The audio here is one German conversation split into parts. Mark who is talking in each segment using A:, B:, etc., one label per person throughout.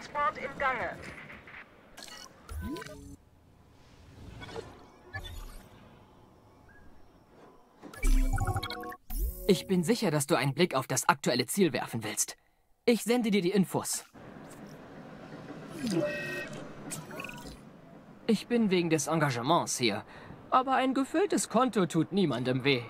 A: Transport im Gange.
B: Ich bin sicher, dass du einen Blick auf das aktuelle Ziel werfen willst. Ich sende dir die Infos. Ich bin wegen des Engagements hier, aber ein gefülltes Konto tut niemandem weh.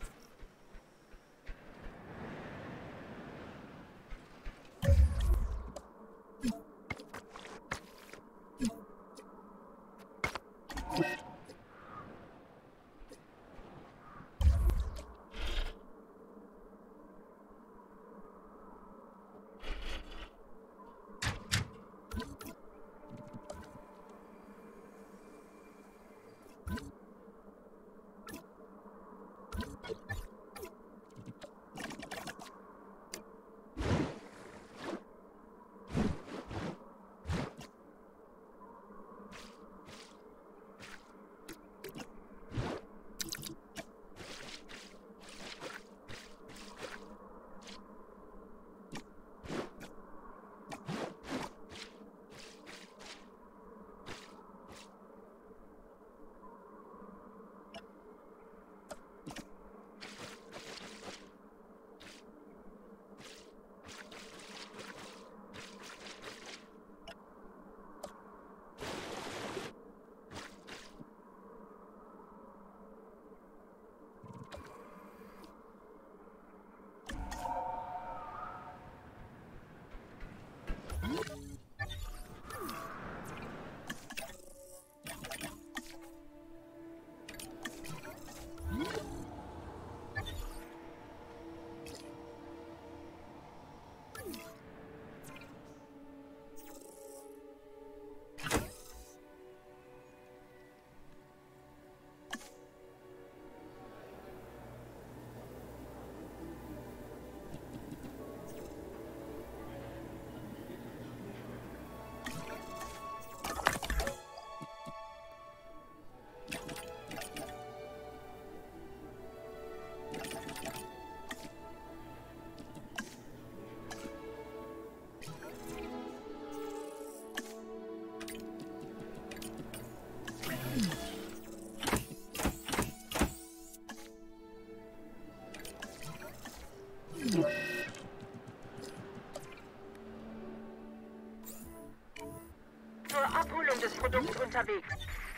A: Zur Abholung des Produkts unterwegs.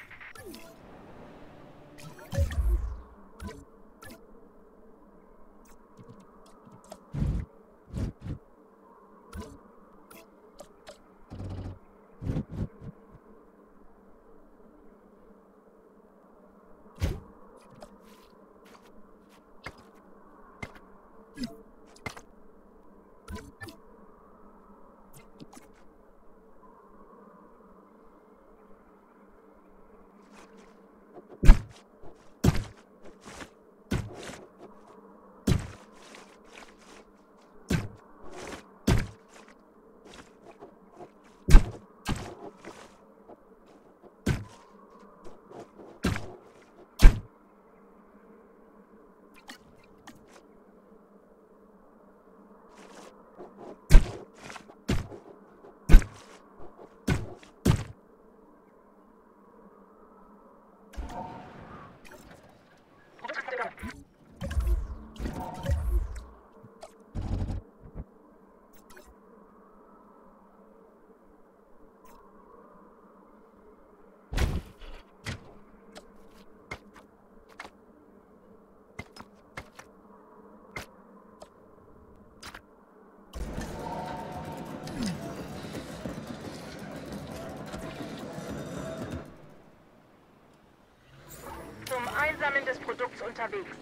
A: Einsammeln des Produkts unterwegs.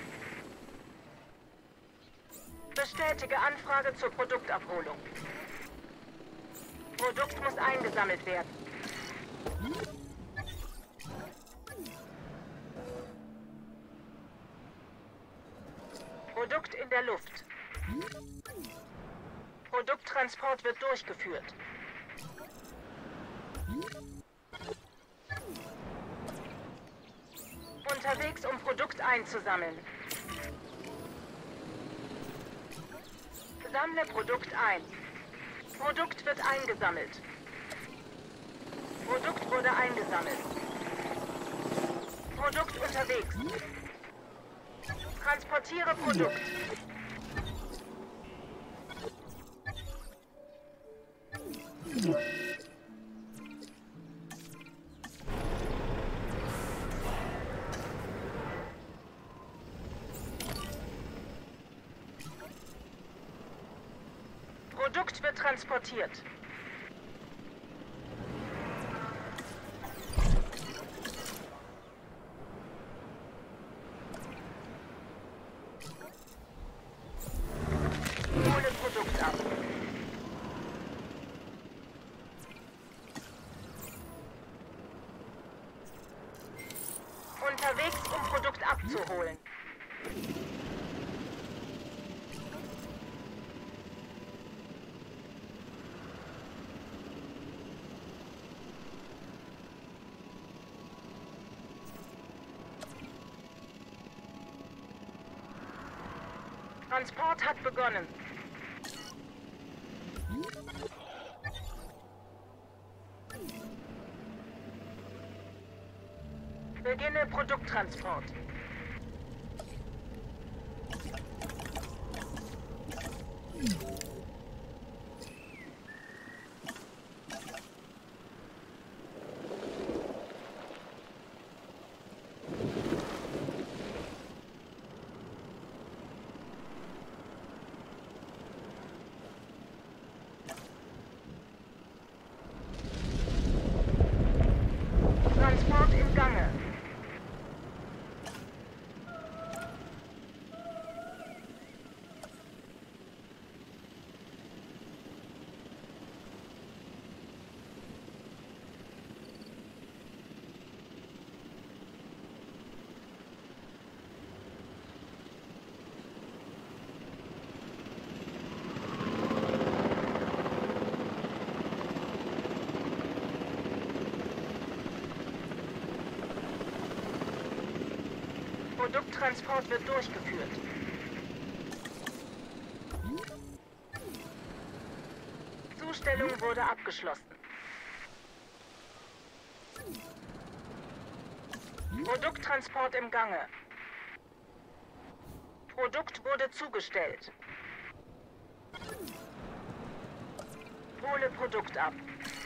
A: Bestätige Anfrage zur Produktabholung. Produkt muss eingesammelt werden. Produkt in der Luft. Produkttransport wird durchgeführt. Unterwegs, um Produkt einzusammeln. Sammle Produkt ein. Produkt wird eingesammelt. Produkt wurde eingesammelt. Produkt unterwegs. Transportiere Produkt. Produkt wird transportiert. Hole Produkt ab. Unterwegs, um Produkt abzuholen. Transport hat begonnen. Beginne Produkttransport. Transport im Gange. Produkttransport wird durchgeführt. Zustellung wurde abgeschlossen. Produkttransport im Gange. Produkt wurde zugestellt. Hole Produkt ab.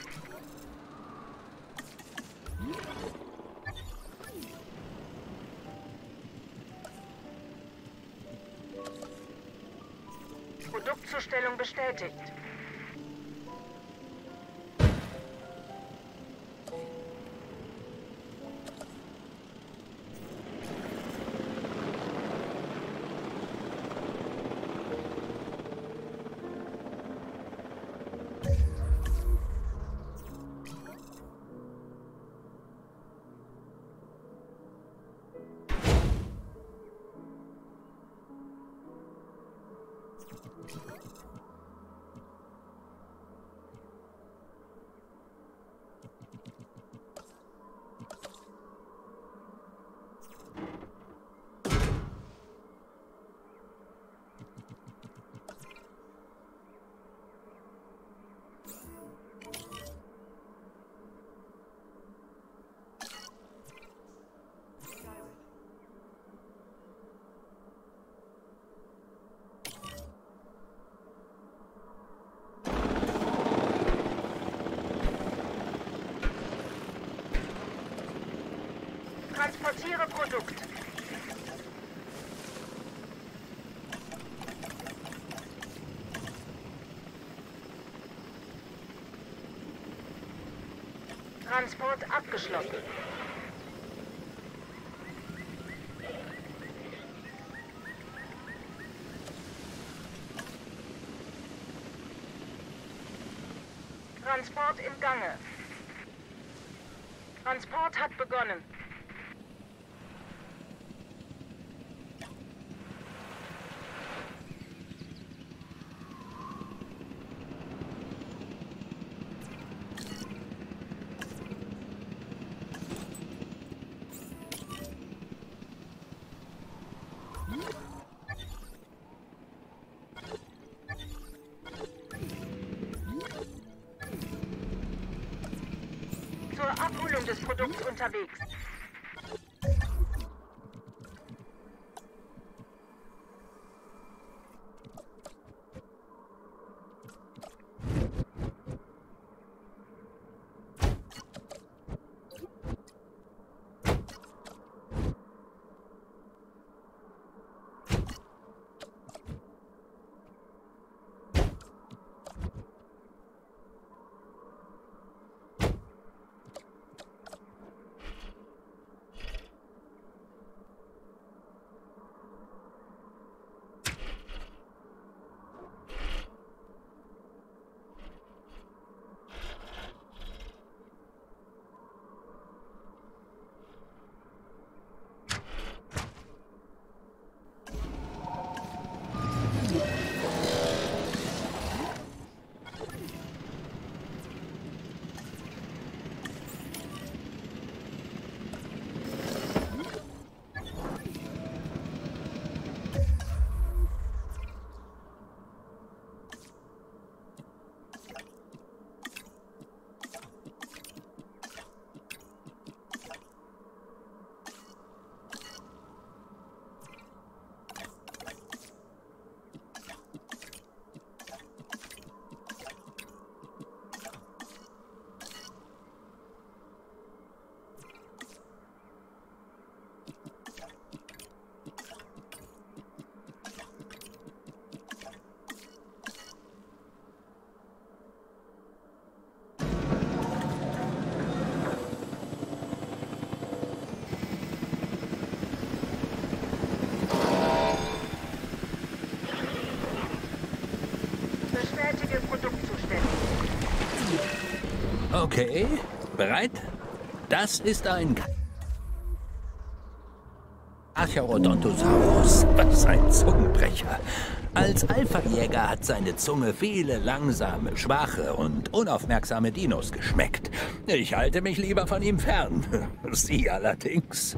A: Produktzustellung bestätigt. Transportiere Produkt. Transport abgeschlossen. Transport im Gange. Transport hat begonnen. Richtung des Produkts unterwegs. Bestätige Produktzustände.
C: Okay, bereit? Das ist ein Archaeodontosaurus. Was ein Zungenbrecher. Als Alpha-Jäger hat seine Zunge viele langsame, schwache und unaufmerksame Dinos geschmeckt. Ich halte mich lieber von ihm fern. Sie allerdings.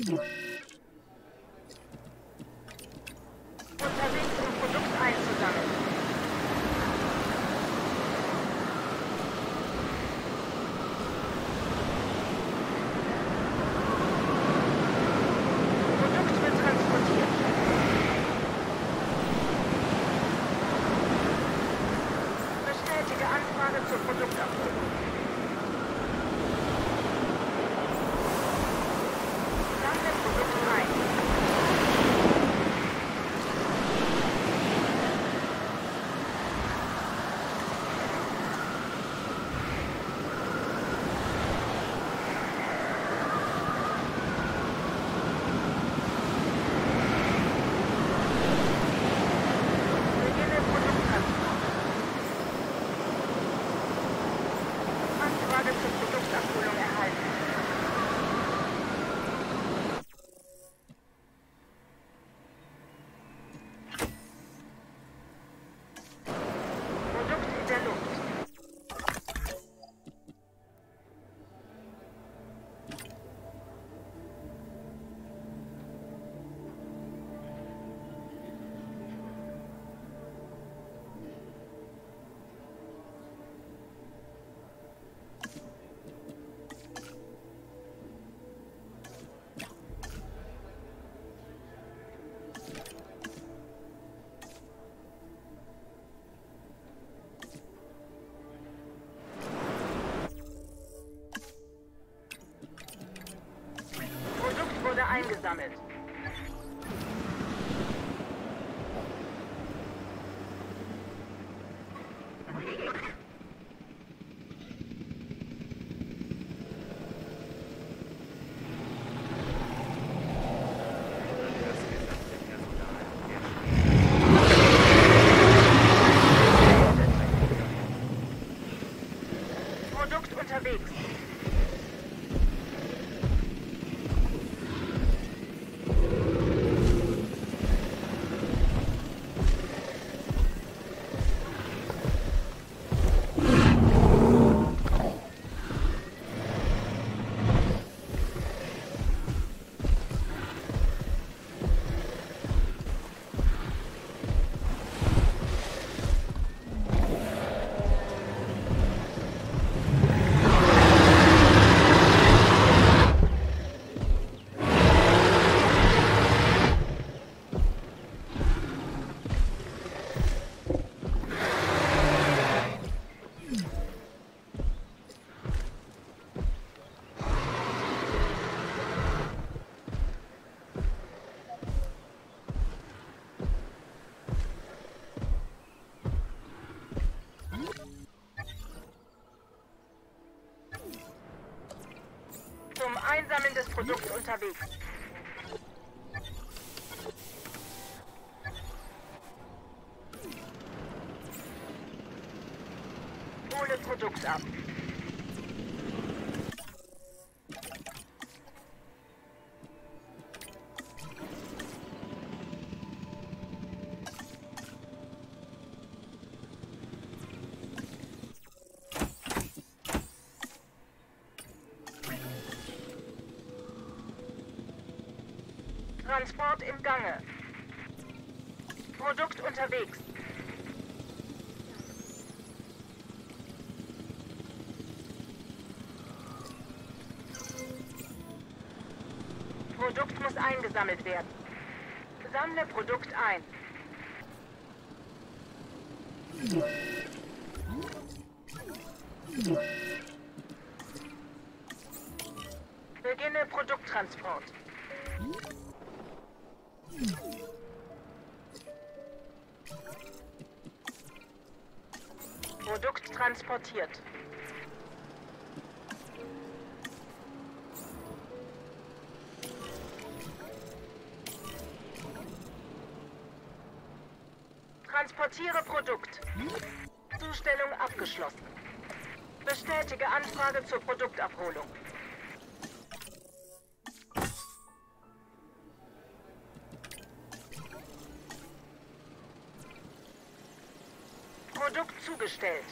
A: Unterwegs, um Produkt einzusammeln. Produkt wird transportiert. Bestätige Anfrage zur Produktabholung. Sammle Produkt ein. Beginne Produkttransport. Anfrage zur Produktabholung erhalten. Produkt in der Luft. Produkt wurde eingesammelt. Produkt unterwegs. Zum Einsammeln des Produkts unterwegs. Hole Produkt ab. Transport im Gange. Produkt unterwegs. Produkt muss eingesammelt werden. Sammle Produkt ein. Beginne Produkttransport. Produkt transportiert. Transportiere Produkt. Zustellung abgeschlossen. Bestätige Anfrage zur Produktabholung. Produkt zugestellt.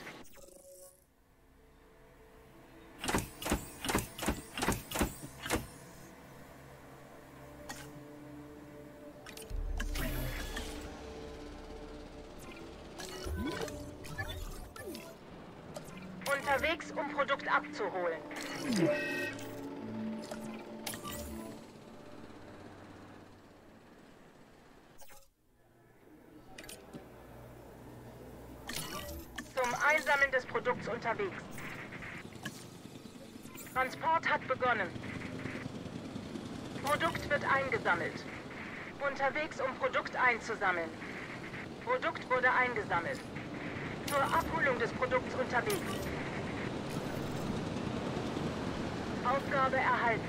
A: Unterwegs, um Produkt abzuholen. Zum Einsammeln des Produkts unterwegs. Transport hat begonnen. Produkt wird eingesammelt. Unterwegs, um Produkt einzusammeln. Produkt wurde eingesammelt. Zur Abholung des Produkts unterwegs. Aufgabe erhalten.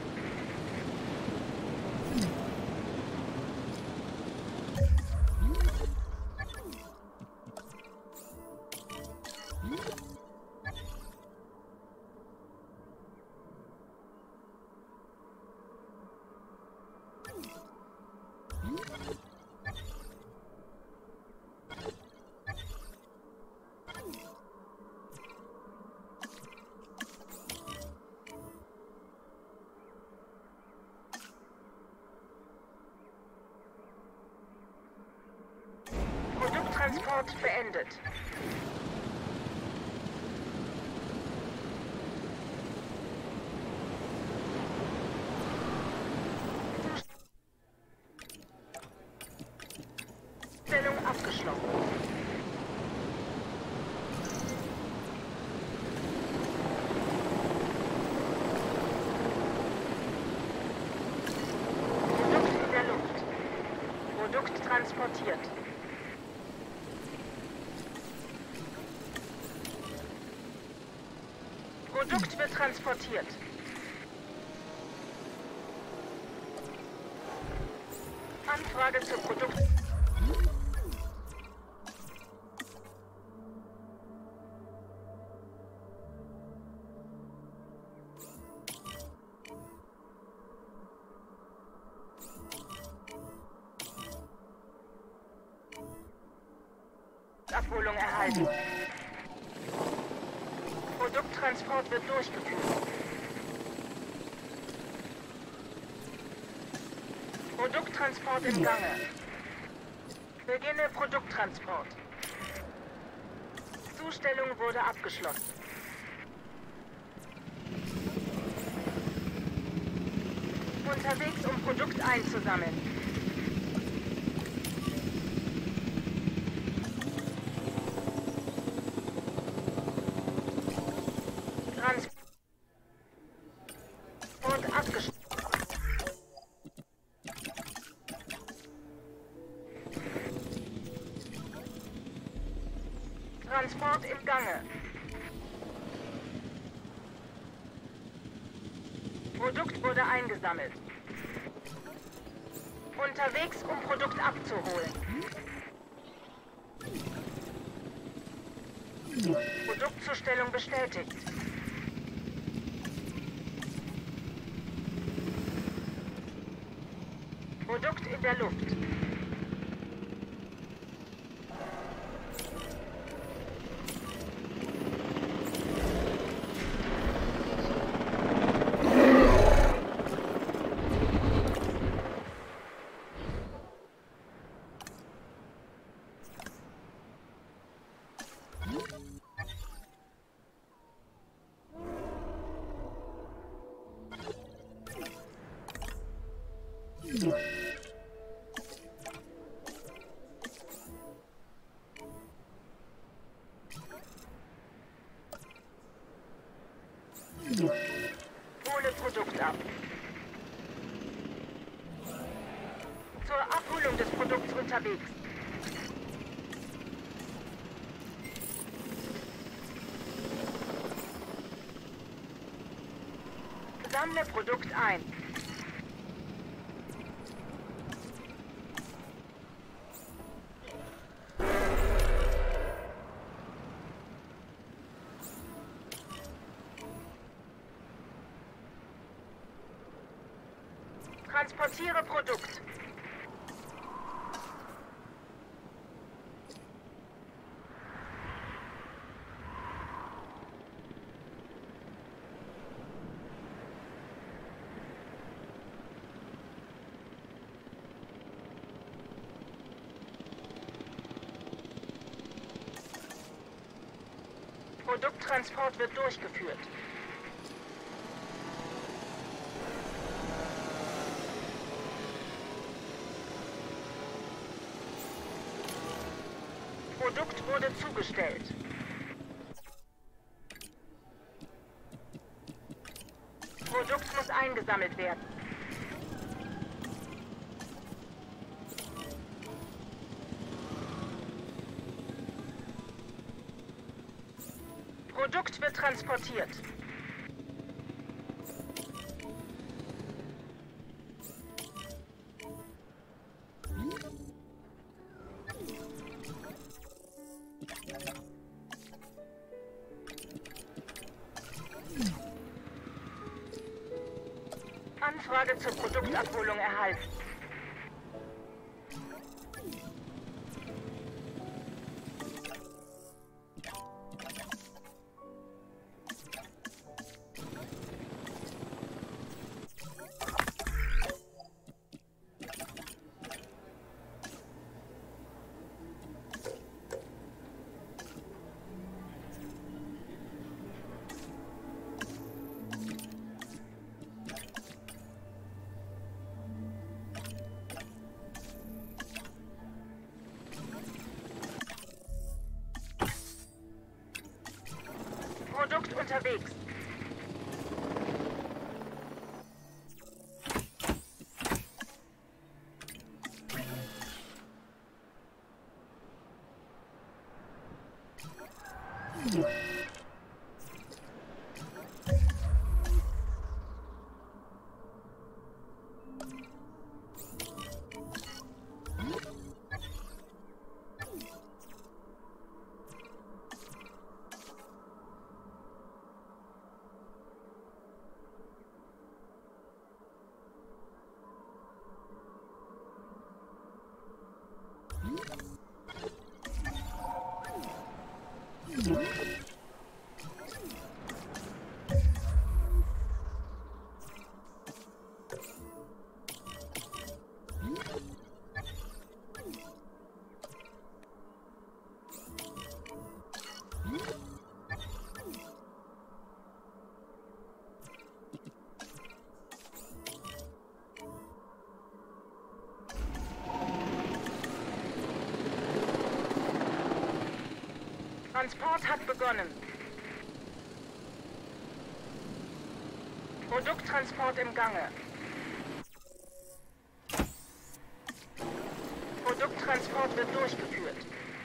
A: Produkttransport beendet. Stellung abgeschlossen. Produkt in der Luft. Produkt transportiert. Produkt wird transportiert. Anfrage zur Produkt. Abholung erhalten. Produkttransport wird durchgeführt. Produkttransport im Gange. Beginne Produkttransport. Zustellung wurde abgeschlossen. Unterwegs, um Produkt einzusammeln. Transport abgeschlossen. Transport im Gange. Produkt wurde eingesammelt. Unterwegs, um Produkt abzuholen. Produktzustellung bestätigt. Produkt in der Luft. Hole Produkt ab. Zur Abholung des Produkts unterwegs. Sammle Produkt ein. Transportiere Produkt. Produkttransport wird durchgeführt. Produkt wurde zugestellt. Produkt muss eingesammelt werden. Produkt wird transportiert. Anfrage zur Produktabholung erhalten. Produkt unterwegs. Transport hat begonnen. Produkttransport im Gange. Produkttransport wird durchgeführt.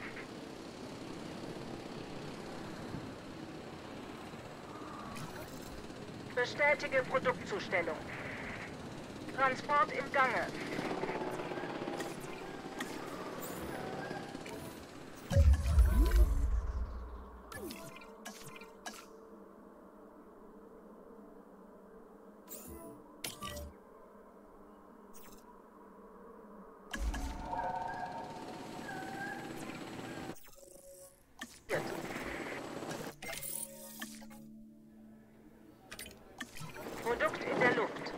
A: Bestätige Produktzustellung. Transport im Gange. Produkt in der Luft.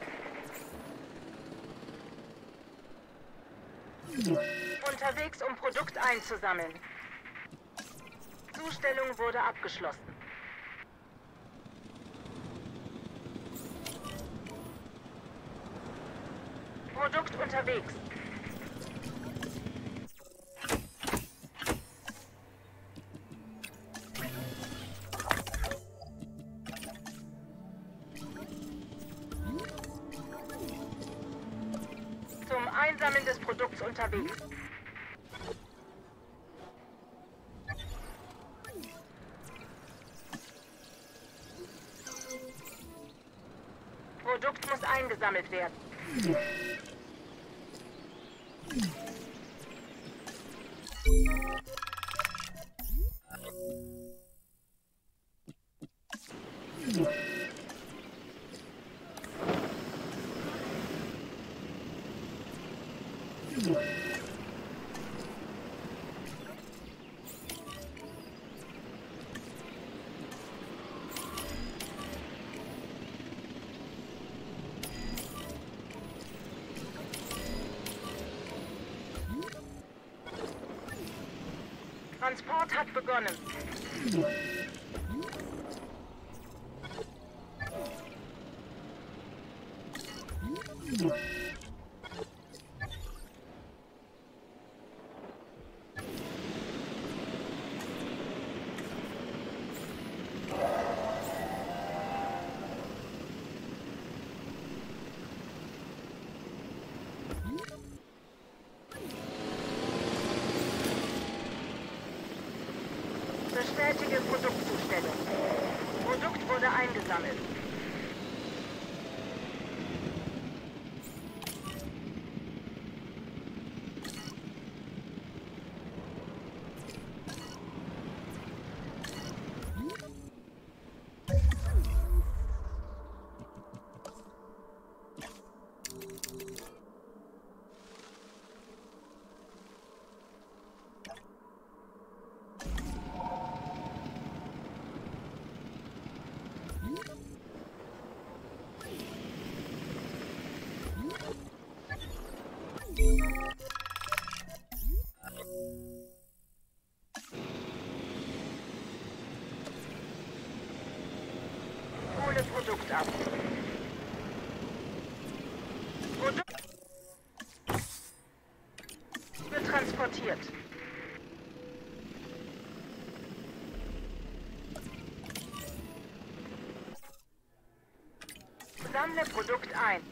A: Unterwegs, um Produkt einzusammeln. Zustellung wurde abgeschlossen. Produkt unterwegs. Zum Einsammeln des Produkts unterwegs. Produkt muss eingesammelt werden. Transport hat begonnen. Bestätige Produktzustellung. Produkt wurde eingesammelt. Hole Produkt ab. Produkt wird transportiert. Sammle Produkt ein.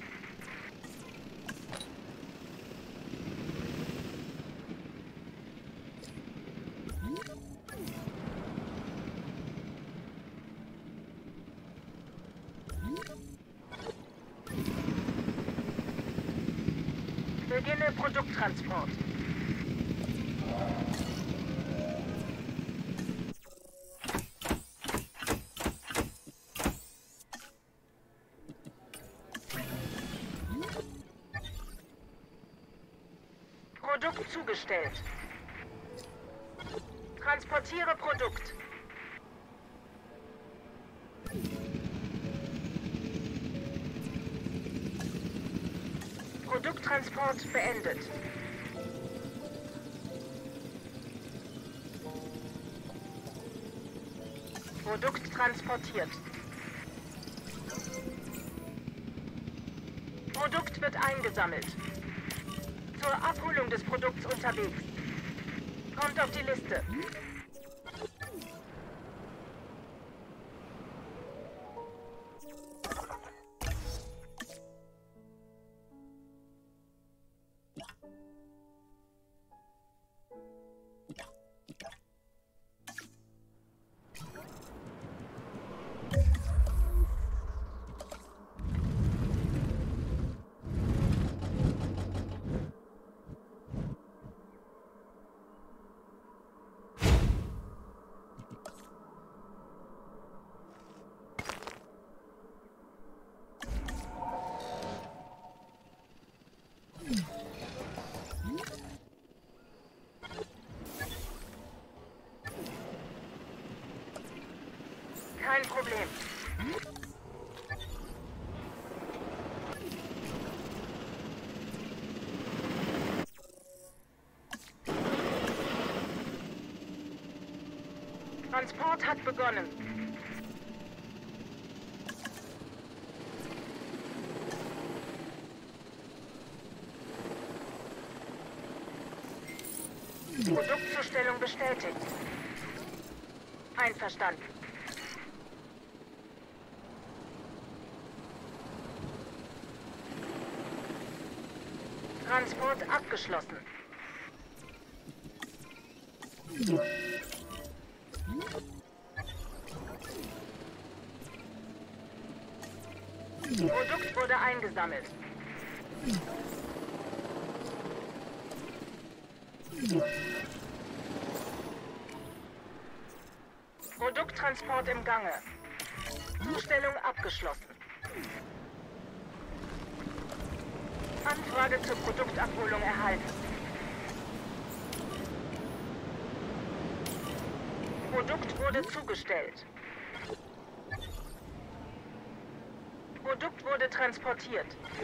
A: Beginne Produkttransport. Produkt zugestellt. Transportiere Produkt. Produkttransport beendet. Produkt transportiert. Produkt wird eingesammelt. Zur Abholung des Produkts unterwegs. Kommt auf die Liste. Kein Problem. Transport hat begonnen. Produktzustellung bestätigt. Einverstanden. Transport abgeschlossen. Produkt wurde eingesammelt. Produkttransport im Gange. Zustellung abgeschlossen. Anfrage zur Produktabholung erhalten. Produkt wurde zugestellt. Produkt wurde transportiert.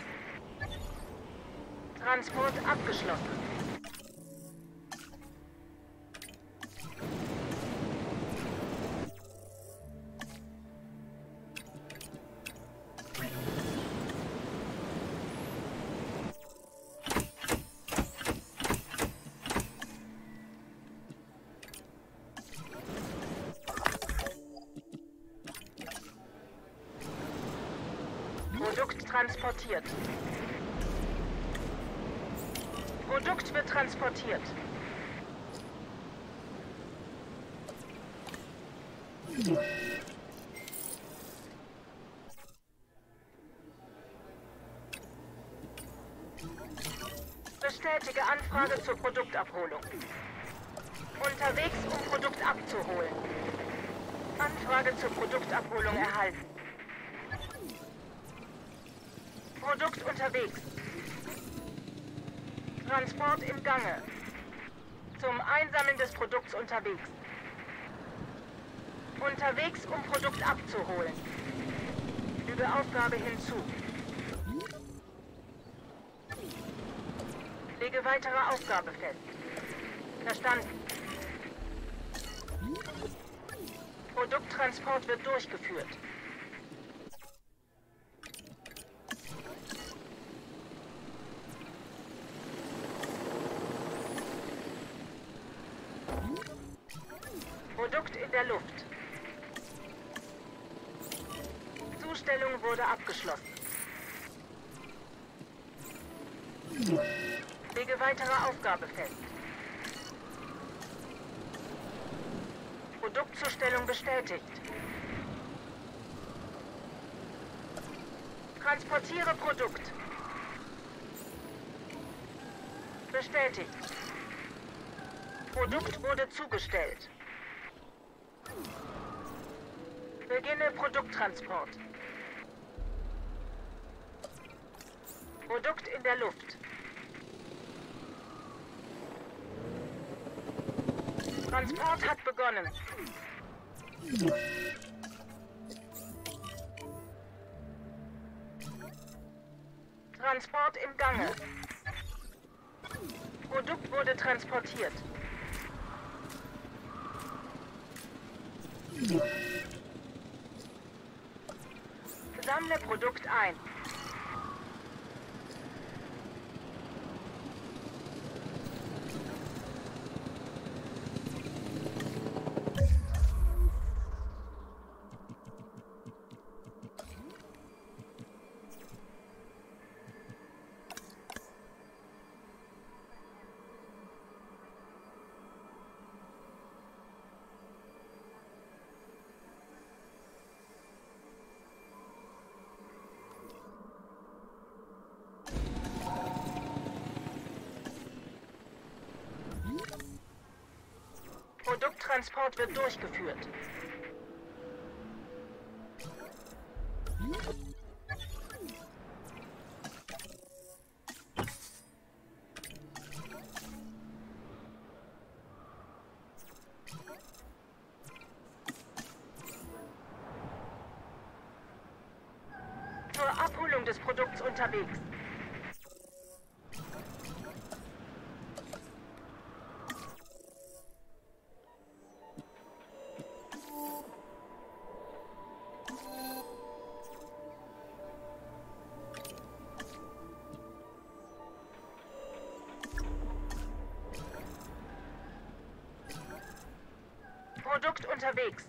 A: Transport abgeschlossen. Produkt transportiert. Produkt wird transportiert. Bestätige Anfrage zur Produktabholung. Unterwegs, um Produkt abzuholen. Anfrage zur Produktabholung erhalten. Produkt unterwegs. Transport im Gange. Zum Einsammeln des Produkts unterwegs. Unterwegs, um Produkt abzuholen. Füge Aufgabe hinzu. Lege weitere Aufgabe fest. Verstanden. Produkttransport wird durchgeführt. Produkt in der Luft. Zustellung wurde abgeschlossen. Lege weitere Aufgabe fest. Produktzustellung bestätigt. Transportiere Produkt. Bestätigt. Produkt wurde zugestellt. Beginne Produkttransport. Produkt in der Luft. Transport hat begonnen. Transport im Gange. Produkt wurde transportiert. Sammle Produkt ein. Produkttransport wird durchgeführt. Zur Abholung des Produkts unterwegs. Produkt unterwegs.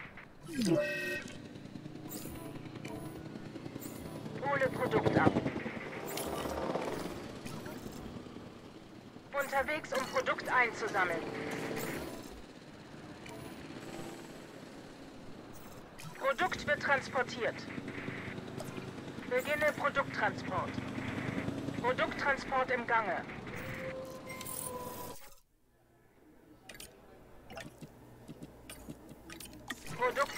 A: Hole Produkt ab. Unterwegs, um Produkt einzusammeln. Produkt wird transportiert. Beginne Produkttransport. Produkttransport im Gange. Produkt.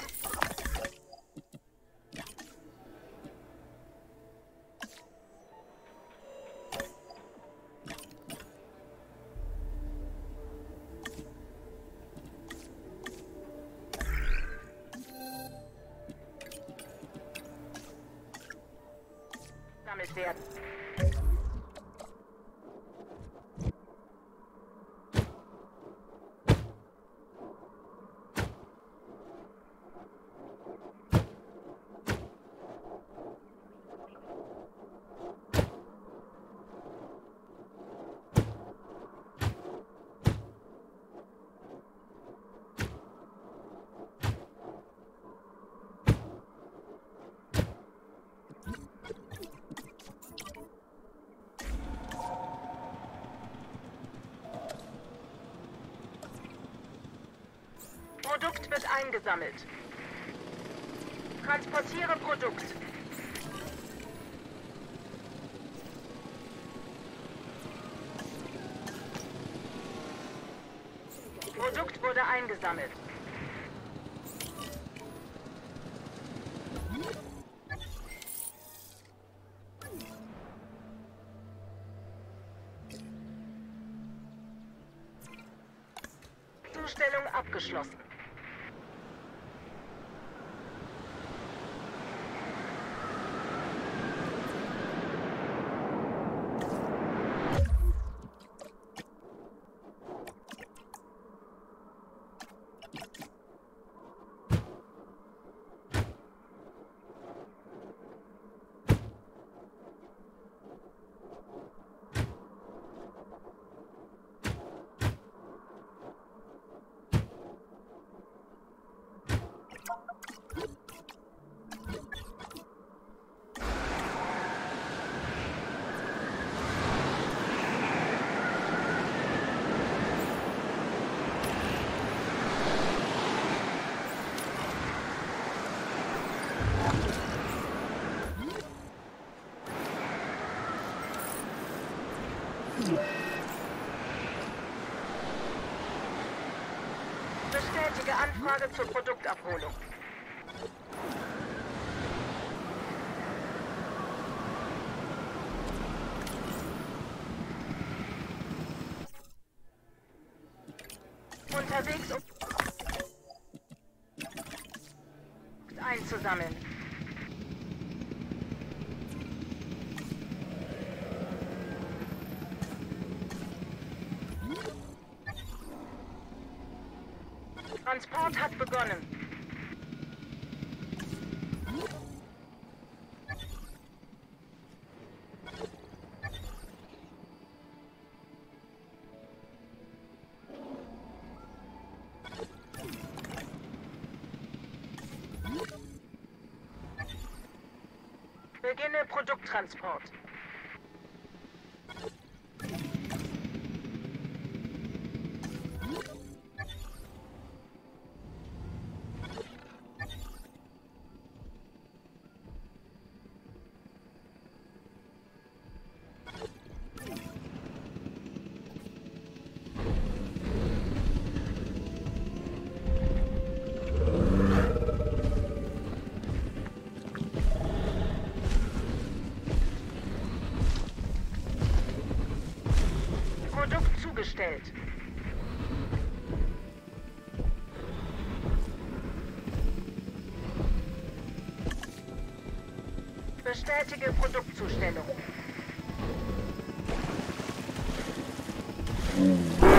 A: Sammelt werden. wird eingesammelt. Transportiere Produkt. Produkt wurde eingesammelt. Zustellung abgeschlossen. Bestätige Anfrage zur Produktabholung. Unterwegs, um einzusammeln. Transport hat begonnen. Beginne Produkttransport. Produkt zugestellt. Bestätige Produktzustellung.